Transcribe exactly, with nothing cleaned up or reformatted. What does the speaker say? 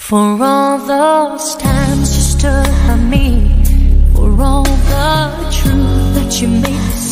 For all those times you stood by me, for all the truth that you made me